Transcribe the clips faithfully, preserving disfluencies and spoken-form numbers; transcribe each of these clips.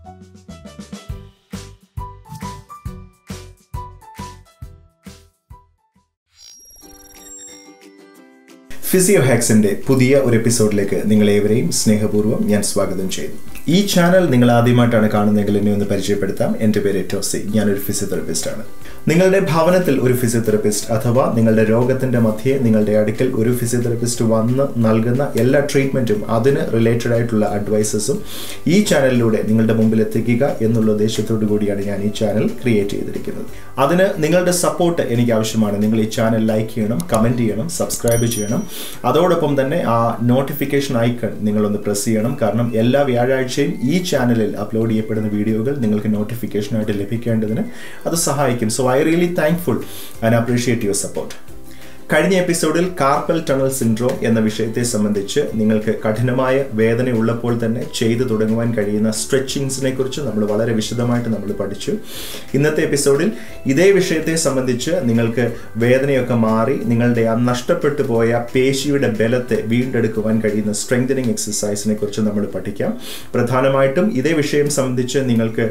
Physio ഹാക്സിന്റെ പുതിയ ഒരു എപ്പിസോഡിലേക്ക് നിങ്ങളേവരെയും സ്നേഹപൂർവ്വം ഞാൻ സ്വാഗതം ചെയ്യുന്നു. ഈ ചാനൽ നിങ്ങൾ ആദ്യമായിട്ടാണ് കാണുന്നതെങ്കിൽ എന്നെ ഒന്ന് പരിചയപ്പെടുത്താം. എൻ്റെ പേര് ടോസി. ഞാനൊരു ഫിസിയോതെറപ്പിസ്റ്റ് ആണ്. നിങ്ങളുടെ ഭവനത്തിൽ ഒരു ഫിസിയോതെറപ്പിസ്റ്റ് അഥവാ നിങ്ങളുടെ രോഗത്തിന്റെ മധ്യേ നിങ്ങളുടെ അടുക്കൽ ഒരു ഫിസിയോതെറപ്പിസ്റ്റ് വന്ന് നൽകുന്ന എല്ലാ ട്രീറ്റ്മെന്റും അതിന് റിലേറ്റഡ് ആയിട്ടുള്ള അഡ്വൈസസും ഈ ചാനലിലൂടെ നിങ്ങളുടെ മുമ്പിൽ എത്തിക്കുക എന്നുള്ള ഉദ്ദേശത്തോടു കൂടിയാണ് ഞാൻ ഈ ചാനൽ ക്രിയേറ്റ് ചെയ്തിരിക്കുന്നത്. അതിന് നിങ്ങളുടെ സപ്പോർട്ട് എനിക്ക് ആവശ്യമാണ്. നിങ്ങൾ ഈ ചാനൽ ലൈക്ക് ചെയ്യണം, കമന്റ് ചെയ്യണം, സബ്സ്ക്രൈബ് ചെയ്യണം. അതോടൊപ്പം തന്നെ ആ നോട്ടിഫിക്കേഷൻ ഐക്കൺ നിങ്ങളൊന്ന് പ്രസ് ചെയ്യണം. കാരണം എല്ലാ വ്യാഴാഴ്ചയും ഈ ചാനലിൽ അപ്ലോഡ് ചെയ്യപ്പെടുന്ന വീഡിയോകൾ നിങ്ങൾക്ക് നോട്ടിഫിക്കേഷനായിട്ട് ലഭിക്കേണ്ടതിന് അത് സഹായിക്കും. So I really thankful and appreciate your support. കഴിഞ്ഞ എപ്പിസോഡിൽ കാർപ്പൽ ടണൽ സിൻഡ്രോം എന്ന വിഷയത്തെ സംബന്ധിച്ച് നിങ്ങൾക്ക് കഠിനമായ വേദന ഉള്ളപ്പോൾ തന്നെ ചെയ്തു തുടങ്ങുവാൻ കഴിയുന്ന സ്ട്രെച്ചിങ്സിനെ കുറിച്ച് നമ്മൾ വളരെ വിശദമായിട്ട് നമ്മൾ പഠിച്ചു. ഇന്നത്തെ എപ്പിസോഡിൽ ഇതേ വിഷയത്തെ സംബന്ധിച്ച് നിങ്ങൾക്ക് വേദനയൊക്കെ മാറി നിങ്ങളുടെ ആ നഷ്ടപ്പെട്ടു പോയ പേശിയുടെ ബലത്തെ വീണ്ടെടുക്കുവാൻ കഴിയുന്ന സ്ട്രെങ്തനിങ് എക്സസൈസിനെ കുറിച്ച് നമ്മൾ പഠിക്കാം. പ്രധാനമായിട്ടും ഇതേ വിഷയം സംബന്ധിച്ച് നിങ്ങൾക്ക്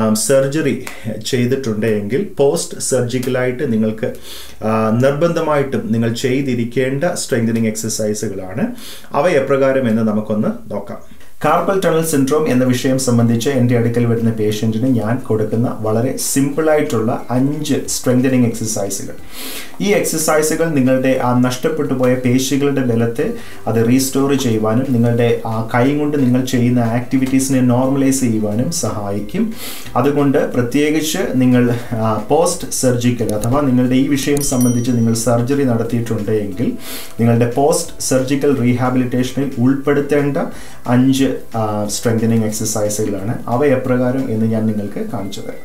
സർജറി ചെയ്തിട്ടുണ്ടെങ്കിൽ പോസ്റ്റ് സർജിക്കലായിട്ട് നിങ്ങൾക്ക് നിർബന്ധമായിട്ടും നിങ്ങൾ ചെയ്തിരിക്കേണ്ട സ്ട്രെങ്തനിങ് എക്സസൈസുകളാണ്. അവ എപ്രകാരം എന്ന് നമുക്കൊന്ന് നോക്കാം. കാർപ്പൽ ടണൽ സിൻഡ്രോം എന്ന വിഷയം സംബന്ധിച്ച് എൻ്റെ അടുക്കൽ വരുന്ന പേഷ്യൻറ്റിന് ഞാൻ കൊടുക്കുന്ന വളരെ സിമ്പിളായിട്ടുള്ള അഞ്ച് സ്ട്രെങ്തനിങ് എക്സസൈസുകൾ. ഈ എക്സസൈസുകൾ നിങ്ങളുടെ ആ നഷ്ടപ്പെട്ടു പോയ പേശികളുടെ ബലത്തെ അത് റീസ്റ്റോർ ചെയ്യുവാനും നിങ്ങളുടെ ആ കൈ കൊണ്ട് നിങ്ങൾ ചെയ്യുന്ന ആക്ടിവിറ്റീസിനെ നോർമലൈസ് ചെയ്യുവാനും സഹായിക്കും. അതുകൊണ്ട് പ്രത്യേകിച്ച് നിങ്ങൾ പോസ്റ്റ് സർജിക്കൽ അഥവാ നിങ്ങളുടെ ഈ വിഷയം സംബന്ധിച്ച് നിങ്ങൾ സർജറി നടത്തിയിട്ടുണ്ടെങ്കിൽ നിങ്ങളുടെ പോസ്റ്റ് സർജിക്കൽ റീഹാബിലിറ്റേഷനിൽ ഉൾപ്പെടുത്തേണ്ട അഞ്ച് സ്ട്രെങ്തനിങ് എക്സസൈസുകളാണ്. അവ എപ്രകാരം എന്ന് ഞാൻ നിങ്ങൾക്ക് കാണിച്ചു തരാം.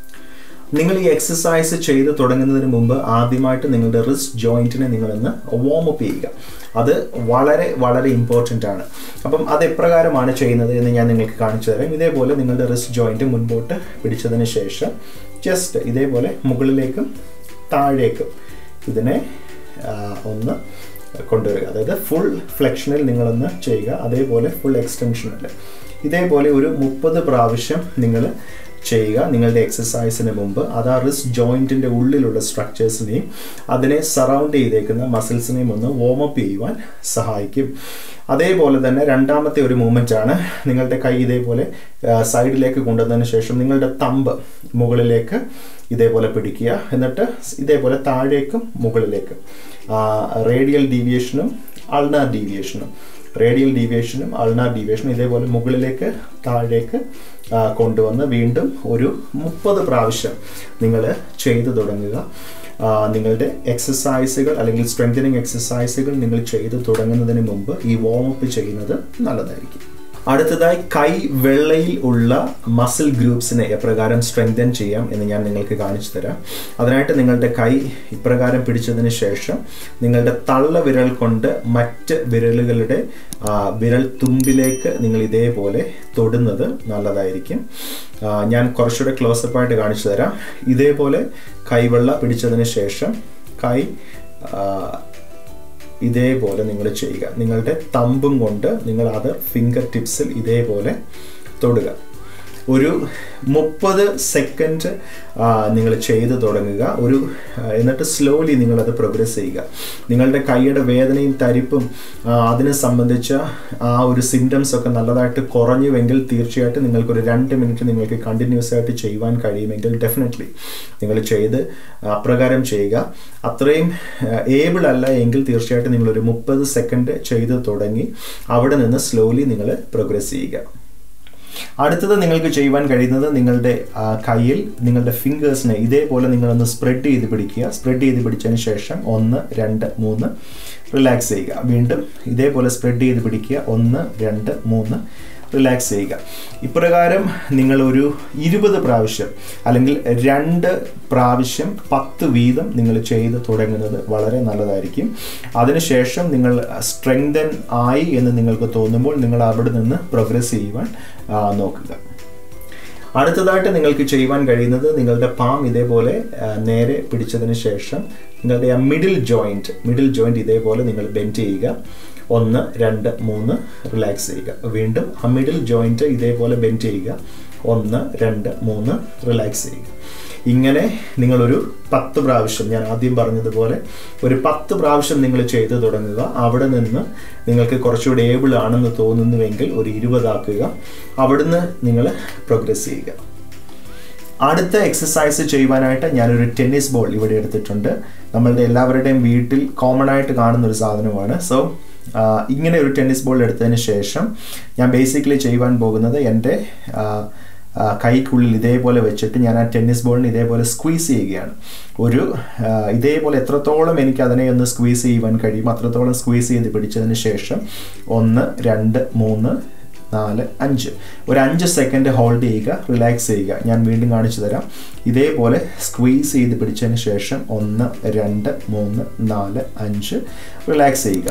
നിങ്ങൾ ഈ എക്സസൈസ് ചെയ്ത് തുടങ്ങുന്നതിന് മുമ്പ് ആദ്യമായിട്ട് നിങ്ങളുടെ റിസ്റ്റ് ജോയിൻറ്റിനെ നിങ്ങളൊന്ന് വാം അപ്പ് ചെയ്യുക. അത് വളരെ വളരെ ഇമ്പോർട്ടൻ്റ് ആണ്. അപ്പം അത് എപ്രകാരമാണ് ചെയ്യുന്നത് എന്ന് ഞാൻ നിങ്ങൾക്ക് കാണിച്ചു തരാം. ഇതേപോലെ നിങ്ങളുടെ റിസ്റ്റ് ജോയിൻറ്റ് മുൻപോട്ട് പിടിച്ചതിന് ശേഷം ജസ്റ്റ് ഇതേപോലെ മുകളിലേക്കും താഴേക്കും ഇതിനെ ഒന്ന് കൊണ്ടുവരിക. അതായത് ഫുൾ ഫ്ലെക്ഷനിൽ നിങ്ങളൊന്ന് ചെയ്യുക. അതേപോലെ ഫുൾ എക്സ്റ്റൻഷനിൽ ഇതേപോലെ ഒരു മുപ്പത് പ്രാവശ്യം നിങ്ങൾ ചെയ്യുക നിങ്ങളുടെ എക്സസൈസിന് മുമ്പ്. അത് ആ റിസ്റ്റ് ജോയിൻറ്റിൻ്റെ ഉള്ളിലുള്ള സ്ട്രക്ചേഴ്സിനെയും അതിനെ സറൗണ്ട് ചെയ്തേക്കുന്ന മസിൽസിനെയും ഒന്ന് വാം അപ്പ് ചെയ്യുവാൻ സഹായിക്കും. അതേപോലെ തന്നെ രണ്ടാമത്തെ ഒരു മൂവ്മെൻ്റ് ആണ്. നിങ്ങളുടെ കൈ ഇതേപോലെ സൈഡിലേക്ക് കൊണ്ടുവന്നതിന് ശേഷം നിങ്ങളുടെ തമ്പ് മുകളിലേക്ക് ഇതേപോലെ പിടിക്കുക. എന്നിട്ട് ഇതേപോലെ താഴേക്കും മുകളിലേക്കും റേഡിയൽ ഡീവിയേഷനും അൾനാർ ഡീവിയേഷനും റേഡിയൽ ഡീവിയേഷനും അൾനാർ ഡീവിയേഷനും ഇതേപോലെ മുകളിലേക്ക് താഴേക്ക് കൊണ്ടുവന്ന് വീണ്ടും ഒരു മുപ്പത് പ്രാവശ്യം നിങ്ങൾ ചെയ്തു തുടങ്ങുക. നിങ്ങളുടെ എക്സസൈസുകൾ അല്ലെങ്കിൽ സ്ട്രെങ്തനിങ് എക്സസൈസുകൾ നിങ്ങൾ ചെയ്തു തുടങ്ങുന്നതിന് മുമ്പ് ഈ വാം അപ്പ് ചെയ്യുന്നത് നല്ലതായിരിക്കും. അടുത്തതായി കൈ വെള്ളയിൽ ഉള്ള മസിൽ ഗ്രൂപ്പ്സിനെ എപ്രകാരം സ്ട്രെങ്തൻ ചെയ്യാം എന്ന് ഞാൻ നിങ്ങൾക്ക് കാണിച്ചു തരാം. അതിനായിട്ട് നിങ്ങളുടെ കൈ ഇപ്രകാരം പിടിച്ചതിന് ശേഷം നിങ്ങളുടെ തള്ള വിരൽ കൊണ്ട് മറ്റ് വിരലുകളുടെ വിരൽ തുമ്പിലേക്ക് നിങ്ങൾ ഇതേപോലെ തൊടുന്നത് നല്ലതായിരിക്കും. ഞാൻ കുറച്ചുകൂടെ ക്ലോസപ്പായിട്ട് കാണിച്ചു തരാം. ഇതേപോലെ കൈവെള്ള പിടിച്ചതിന് ശേഷം കൈ ഇതേപോലെ നിങ്ങൾ ചെയ്യുക. നിങ്ങളുടെ തമ്പും കൊണ്ട് നിങ്ങൾ അത് ഫിംഗർ ടിപ്സിൽ ഇതേപോലെ തൊടുക. ഒരു മുപ്പത് സെക്കൻഡ് നിങ്ങൾ ചെയ്ത് തുടങ്ങുക. ഒരു എന്നിട്ട് സ്ലോലി നിങ്ങളത് പ്രോഗ്രസ് ചെയ്യുക. നിങ്ങളുടെ കൈയുടെ വേദനയും തരിപ്പും അതിനെ സംബന്ധിച്ച ആ ഒരു സിംറ്റംസ് ഒക്കെ നല്ലതായിട്ട് കുറഞ്ഞുവെങ്കിൽ തീർച്ചയായിട്ടും നിങ്ങൾക്കൊരു രണ്ട് മിനിറ്റ് നിങ്ങൾക്ക് കണ്ടിന്യൂസ് ആയിട്ട് ചെയ്യുവാൻ കഴിയുമെങ്കിൽ ഡെഫിനറ്റ്ലി നിങ്ങൾ ചെയ്ത് അപ്രകാരം ചെയ്യുക. അത്രയും ഏബിൾ അല്ല എങ്കിൽ തീർച്ചയായിട്ടും നിങ്ങളൊരു മുപ്പത് സെക്കൻഡ് ചെയ്ത് തുടങ്ങി അവിടെ നിന്ന് സ്ലോലി നിങ്ങൾ പ്രോഗ്രസ് ചെയ്യുക. അടുത്തത് നിങ്ങൾക്ക് ചെയ്യുവാൻ കഴിയുന്നത് നിങ്ങളുടെ കയ്യിൽ നിങ്ങളുടെ ഫിംഗേഴ്സിനെ ഇതേപോലെ നിങ്ങളൊന്ന് സ്പ്രെഡ് ചെയ്ത് പിടിക്കുക. സ്പ്രെഡ് ചെയ്ത് പിടിച്ചതിന് ശേഷം ഒന്ന് രണ്ട് മൂന്ന് റിലാക്സ് ചെയ്യുക. വീണ്ടും ഇതേപോലെ സ്പ്രെഡ് ചെയ്ത് പിടിക്കുക. ഒന്ന് രണ്ട് മൂന്ന് റിലാക്സ് ചെയ്യുക. ഇപ്രകാരം നിങ്ങളൊരു ഇരുപത് പ്രാവശ്യം അല്ലെങ്കിൽ രണ്ട് പ്രാവശ്യം പത്ത് വീതം നിങ്ങൾ ചെയ്ത് തുടങ്ങുന്നത് വളരെ നല്ലതായിരിക്കും. അതിനുശേഷം നിങ്ങൾ സ്ട്രെങ്തൻ ആയി എന്ന് നിങ്ങൾക്ക് തോന്നുമ്പോൾ നിങ്ങൾ അവിടെ നിന്ന് പ്രോഗ്രസ് ചെയ്യുവാൻ നോക്കുക. അടുത്തതായിട്ട് നിങ്ങൾക്ക് ചെയ്യുവാൻ കഴിയുന്നത് നിങ്ങളുടെ പാം ഇതേപോലെ നേരെ പിടിച്ചതിന് ശേഷം നിങ്ങളുടെ ആ മിഡിൽ ജോയിൻറ്റ് മിഡിൽ ജോയിൻറ്റ് ഇതേപോലെ നിങ്ങൾ ബെൻഡ് ചെയ്യുക. ഒന്ന് രണ്ട് മൂന്ന് റിലാക്സ് ചെയ്യുക. വീണ്ടും ആ മിഡിൽ ജോയിൻറ്റ് ഇതേപോലെ ബെൻഡ് ചെയ്യുക. ഒന്ന് രണ്ട് മൂന്ന് റിലാക്സ് ചെയ്യുക. ഇങ്ങനെ നിങ്ങളൊരു പത്ത് പ്രാവശ്യം, ഞാൻ ആദ്യം പറഞ്ഞതുപോലെ ഒരു പത്ത് പ്രാവശ്യം നിങ്ങൾ ചെയ്തു തുടങ്ങുക. അവിടെ നിന്ന് നിങ്ങൾക്ക് കുറച്ചുകൂടി ഏബിൾ ആണെന്ന് തോന്നുന്നുവെങ്കിൽ ഒരു ഇരുപതാക്കുക. അവിടുന്ന് നിങ്ങൾ പ്രോഗ്രസ് ചെയ്യുക. അടുത്ത എക്സസൈസ് ചെയ്യുവാനായിട്ട് ഞാനൊരു ടെന്നീസ് ബോൾ ഇവിടെ എടുത്തിട്ടുണ്ട്. നമ്മളുടെ എല്ലാവരുടെയും വീട്ടിൽ കോമൺ ആയിട്ട് കാണുന്ന ഒരു സാധനമാണ്. സോ ഇങ്ങനെ ഒരു ടെന്നീസ് ബോൾ എടുത്തതിന് ശേഷം ഞാൻ ബേസിക്കലി ചെയ്യുവാൻ പോകുന്നത് എൻ്റെ കൈക്കുള്ളിൽ ഇതേപോലെ വെച്ചിട്ട് ഞാൻ ആ ടെന്നീസ് ബോളിന് ഇതേപോലെ സ്ക്വീസ് ചെയ്യുകയാണ്. ഒരു ഇതേപോലെ എത്രത്തോളം എനിക്ക് അതിനെ ഒന്ന് സ്ക്വീസ് ചെയ്യുവാൻ കഴിയും അത്രത്തോളം സ്ക്വീസ് ചെയ്ത് പിടിച്ചതിന് ശേഷം ഒന്ന് രണ്ട് മൂന്ന് നാല് അഞ്ച് ഒരു അഞ്ച് സെക്കൻഡ് ഹോൾഡ് ചെയ്യുക, റിലാക്സ് ചെയ്യുക. ഞാൻ വീണ്ടും കാണിച്ചു തരാം. ഇതേപോലെ സ്ക്വീസ് ചെയ്ത് പിടിച്ചതിന് ശേഷം ഒന്ന് രണ്ട് മൂന്ന് നാല് അഞ്ച് റിലാക്സ് ചെയ്യുക.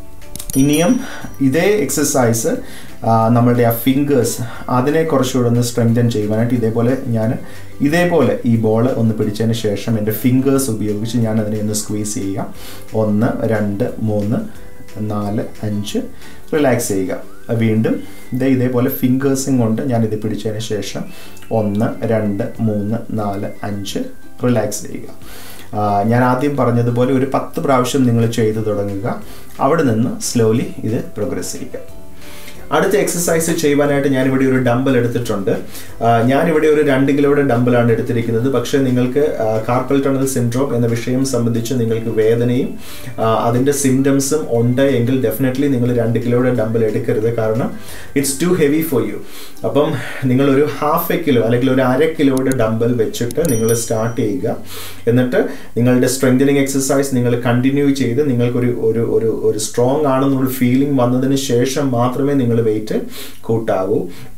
ഇനിയും ഇതേ എക്സസൈസ് നമ്മളുടെ ആ ഫിംഗേഴ്സ് അതിനെ കുറച്ചുകൂടെ ഒന്ന് സ്ട്രെങ്തൻ ചെയ്യുവാനായിട്ട് ഇതേപോലെ ഞാൻ ഇതേപോലെ ഈ ബോൾ ഒന്ന് പിടിച്ചതിന് ശേഷം എൻ്റെ ഫിംഗേഴ്സ് ഉപയോഗിച്ച് ഞാൻ അതിനെ ഒന്ന് സ്ക്വീസ് ചെയ്യുക. ഒന്ന് രണ്ട് മൂന്ന് നാല് അഞ്ച് റിലാക്സ് ചെയ്യുക. വീണ്ടും ഇതേ ഇതേപോലെ ഫിംഗേഴ്സും കൊണ്ട് ഞാനിത് പിടിച്ചതിന് ശേഷം ഒന്ന് രണ്ട് മൂന്ന് നാല് അഞ്ച് റിലാക്സ് ചെയ്യുക. ഞാൻ ആദ്യം പറഞ്ഞതുപോലെ ഒരു പത്ത് പ്രാവശ്യം നിങ്ങൾ ചെയ്തു തുടങ്ങുക. അവിടെ നിന്ന് സ്ലോലി ഇത് പ്രോഗ്രസ് ചെയ്യുക. അടുത്ത എക്സസൈസ് ചെയ്യുവാനായിട്ട് ഞാനിവിടെ ഒരു ഡംബൽ എടുത്തിട്ടുണ്ട്. ഞാനിവിടെ ഒരു രണ്ട് കിലോയുടെ ഡംബലാണ് എടുത്തിരിക്കുന്നത്. പക്ഷേ നിങ്ങൾക്ക് കാർപ്പൽ ടണൽ സിൻഡ്രോം എന്ന വിഷയം സംബന്ധിച്ച് നിങ്ങൾക്ക് വേദനയും അതിൻ്റെ സിംറ്റംസും ഉണ്ട് എങ്കിൽ ഡെഫിനറ്റ്ലി നിങ്ങൾ രണ്ട് കിലോയുടെ ഡംബൽ എടുക്കരുത്. കാരണം it's too heavy for you. അപ്പം നിങ്ങളൊരു ഹാഫ് എ കിലോ അല്ലെങ്കിൽ ഒരു അര കിലോയുടെ ഡംബൽ വെച്ചിട്ട് നിങ്ങൾ സ്റ്റാർട്ട് ചെയ്യുക. എന്നിട്ട് നിങ്ങളുടെ സ്ട്രെങ്തനിങ് എക്സസൈസ് നിങ്ങൾ കണ്ടിന്യൂ ചെയ്ത് നിങ്ങൾക്കൊരു ഒരു ഒരു ഒരു സ്ട്രോങ് ആണെന്നൊരു ഫീലിംഗ് വന്നതിന് ശേഷം മാത്രമേ നിങ്ങൾ വെയിറ്റ് കൂട്ടാവൂ.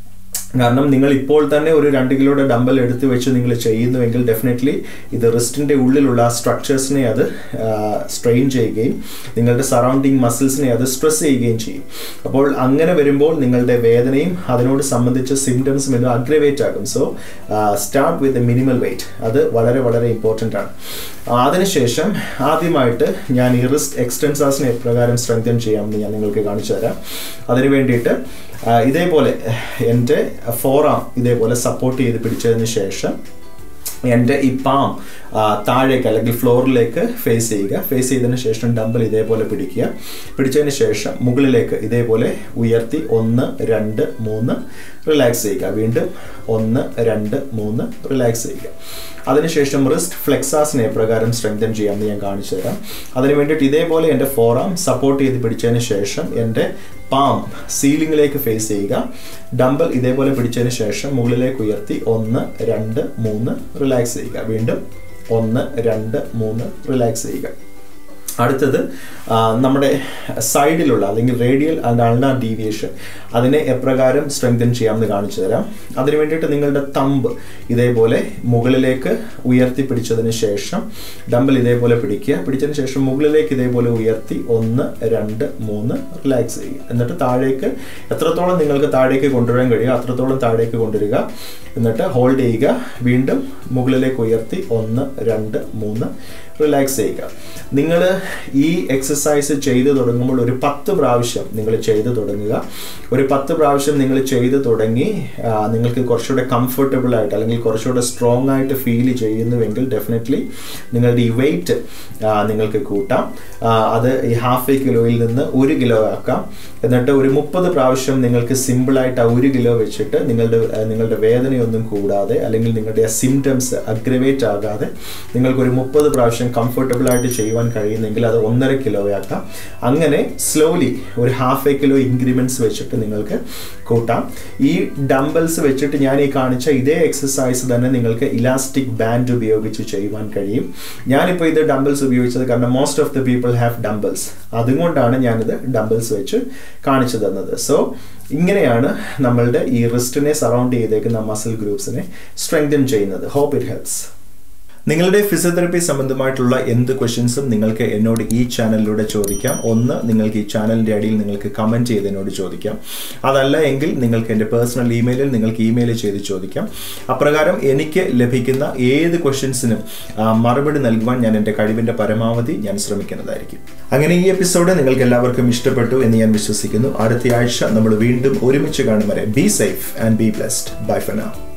കാരണം നിങ്ങൾ ഇപ്പോൾ തന്നെ ഒരു രണ്ട് കിലോയുടെ ഡംബൽ എടുത്ത് വെച്ച് നിങ്ങൾ ചെയ്യുന്നുവെങ്കിൽ ഡെഫിനറ്റ്ലി ഇത് റിസ്റ്റിൻ്റെ ഉള്ളിലുള്ള സ്ട്രക്ചേഴ്സിനെ അത് സ്ട്രെയിൻ ചെയ്യുകയും നിങ്ങളുടെ സറൗണ്ടിങ് മസിൽസിനെ അത് സ്ട്രെസ് ചെയ്യുകയും ചെയ്യും. അപ്പോൾ അങ്ങനെ വരുമ്പോൾ നിങ്ങളുടെ വേദനയും അതിനോട് സംബന്ധിച്ച സിംറ്റംസും ഇത് അഗ്രവേറ്റ് ആകും. So start with a minimal weight. അത് വളരെ വളരെ ഇമ്പോർട്ടൻ്റ് ആണ്. അതിനുശേഷം ആദ്യമായിട്ട് ഞാൻ ഈ റിസ്റ്റ് എക്സ്റ്റൻസാസിനെ എപ്രകാരം സ്ട്രെങ്തൻ ചെയ്യാമെന്ന് ഞാൻ നിങ്ങൾക്ക് കാണിച്ചു തരാം. അതിന് വേണ്ടിയിട്ട് ഇതേപോലെ എൻ്റെ ഫോറാം ഇതേപോലെ സപ്പോർട്ട് ചെയ്ത് പിടിച്ചതിന് ശേഷം എൻ്റെ ഈ പാം താഴേക്ക് അല്ലെങ്കിൽ ഫ്ലോറിലേക്ക് ഫേസ് ചെയ്യുക. ഫേസ് ചെയ്തതിന് ശേഷം ഡംബൽ ഇതേപോലെ പിടിക്കുക. പിടിച്ചതിന് ശേഷം മുകളിലേക്ക് ഇതേപോലെ ഉയർത്തി ഒന്ന് രണ്ട് മൂന്ന് റിലാക്സ് ചെയ്യുക. വീണ്ടും ഒന്ന് രണ്ട് മൂന്ന് റിലാക്സ് ചെയ്യുക. അതിനുശേഷം റിസ്റ്റ് ഫ്ലെക്സാസിനെ പ്രകാരം സ്ട്രെങ്തൻ ചെയ്യാമെന്ന് ഞാൻ കാണിച്ചു തരാം. അതിന് വേണ്ടിയിട്ട് ഇതേപോലെ എൻ്റെ ഫോറാം സപ്പോർട്ട് ചെയ്ത് പിടിച്ചതിന് ശേഷം എൻ്റെ പാം സീലിംഗിലേക്ക് ഫേസ് ചെയ്യുക. ഡംബൽ ഇതേപോലെ പിടിച്ചതിന് ശേഷം മുകളിലേക്ക് ഉയർത്തി ഒന്ന് രണ്ട് മൂന്ന് റിലാക്സ് ചെയ്യുക. വീണ്ടും ഒന്ന് രണ്ട് മൂന്ന് റിലാക്സ് ചെയ്യുക. അടുത്തത് നമ്മുടെ സൈഡിലുള്ള അല്ലെങ്കിൽ റേഡിയൽ ആൻഡ് അൾനാർ ഡീവിയേഷൻ അതിനെ എപ്രകാരം സ്ട്രെങ്തൻ ചെയ്യാമെന്ന് കാണിച്ചു തരാം. അതിന് വേണ്ടിയിട്ട് നിങ്ങളുടെ തമ്പ് ഇതേപോലെ മുകളിലേക്ക് ഉയർത്തി പിടിച്ചതിന് ശേഷം ഡംബൽ ഇതേപോലെ പിടിക്കുക. പിടിച്ചതിന് ശേഷം മുകളിലേക്ക് ഇതേപോലെ ഉയർത്തി ഒന്ന് രണ്ട് മൂന്ന് റിലാക്സ് ചെയ്യുക. എന്നിട്ട് താഴേക്ക് എത്രത്തോളം നിങ്ങൾക്ക് താഴേക്ക് കൊണ്ടുവരാൻ കഴിയുക അത്രത്തോളം താഴേക്ക് കൊണ്ടുവരിക. എന്നിട്ട് ഹോൾഡ് ചെയ്യുക. വീണ്ടും മുകളിലേക്ക് ഉയർത്തി ഒന്ന് രണ്ട് മൂന്ന് റിലാക്സ് ചെയ്യുക. നിങ്ങൾ ഈ എക്സസൈസ് ചെയ്ത് തുടങ്ങുമ്പോൾ ഒരു പത്ത് പ്രാവശ്യം നിങ്ങൾ ചെയ്ത് തുടങ്ങുക. ഒരു പത്ത് പ്രാവശ്യം നിങ്ങൾ ചെയ്ത് തുടങ്ങി നിങ്ങൾക്ക് കുറച്ചുകൂടെ കംഫർട്ടബിൾ ആയിട്ട് അല്ലെങ്കിൽ കുറച്ചുകൂടെ സ്ട്രോങ് ആയിട്ട് ഫീൽ ചെയ്യുന്നുവെങ്കിൽ ഡെഫിനറ്റ്ലി നിങ്ങളുടെ ഈ വെയിറ്റ് നിങ്ങൾക്ക് കൂട്ടാം. അത് ഈ ഹാഫ് എ കിലോയിൽ നിന്ന് ഒരു കിലോ ആക്കാം. എന്നിട്ട് ഒരു മുപ്പത് പ്രാവശ്യം നിങ്ങൾക്ക് സിമ്പിളായിട്ട് ആ ഒരു കിലോ വെച്ചിട്ട് നിങ്ങളുടെ നിങ്ങളുടെ വേദനയൊന്നും കൂടാതെ അല്ലെങ്കിൽ നിങ്ങളുടെ ആ സിംറ്റംസ് അഗ്രവേറ്റ് ആകാതെ നിങ്ങൾക്കൊരു മുപ്പത് പ്രാവശ്യം കംഫർട്ടബിൾ ആയിട്ട് ചെയ്യുവാൻ കഴിയുന്നെങ്കിൽ അത് ഒന്നര കിലോ ആക്കാം. അങ്ങനെ സ്ലോലി ഒരു ഹാഫ് എ കിലോ ഇൻക്രിമെന്റ്സ് വെച്ചിട്ട് നിങ്ങൾക്ക് കൂട്ടാം. ഈ ഡംബൽസ് വെച്ചിട്ട് ഞാൻ ഈ കാണിച്ച ഇതേ എക്സസൈസ് തന്നെ നിങ്ങൾക്ക് ഇലാസ്റ്റിക് ബാൻഡ് ഉപയോഗിച്ച് ചെയ്യുവാൻ കഴിയും. ഞാനിപ്പോൾ ഇത് ഡംബൽസ് ഉപയോഗിച്ചത് കാരണം most of the people have dumbbells. അതുകൊണ്ടാണ് ഞാനിത് ഡംബൽസ് വെച്ച് കാണിച്ചു തന്നത്. സോ ഇങ്ങനെയാണ് നമ്മളുടെ ഈ റിസ്റ്റിനെ സറൗണ്ട് ചെയ്തേക്കുന്ന മസിൽ ഗ്രൂപ്പ്സിനെ സ്ട്രെങ്തൻ ചെയ്യുന്നത്. Hope it helps. നിങ്ങളുടെ ഫിസിയോതെറപ്പി സംബന്ധമായിട്ടുള്ള എന്ത് ക്വസ്റ്റ്യൻസും നിങ്ങൾക്ക് എന്നോട് ഈ ചാനലിലൂടെ ചോദിക്കാം. ഒന്ന്, നിങ്ങൾക്ക് ഈ ചാനലിൻ്റെ അടിയിൽ നിങ്ങൾക്ക് കമൻറ്റ് ചെയ്ത് എന്നോട് ചോദിക്കാം. അതല്ല എങ്കിൽ നിങ്ങൾക്ക് എൻ്റെ പേഴ്സണൽ ഇമെയിലിൽ നിങ്ങൾക്ക് ഇമെയിൽ ചെയ്ത് ചോദിക്കാം. അപ്രകാരം എനിക്ക് ലഭിക്കുന്ന ഏത് ക്വസ്റ്റ്യൻസിനും മറുപടി നൽകുവാൻ ഞാൻ എൻ്റെ കഴിവിൻ്റെ പരമാവധി ഞാൻ ശ്രമിക്കുന്നതായിരിക്കും. അങ്ങനെ ഈ എപ്പിസോഡ് നിങ്ങൾക്ക് എല്ലാവർക്കും ഇഷ്ടപ്പെട്ടു എന്ന് ഞാൻ വിശ്വസിക്കുന്നു. അടുത്ത ആഴ്ച നമ്മൾ വീണ്ടും ഒരുമിച്ച് കാണും വരെ be safe and be blessed. Bye for now.